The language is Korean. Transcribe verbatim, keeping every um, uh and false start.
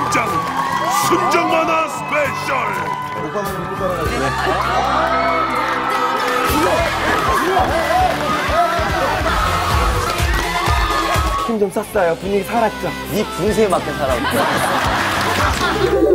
등장! 순정 만화 스페셜! 힘 좀 썼어요. 분위기 살았죠? 네 분수에 맞게 살아왔어.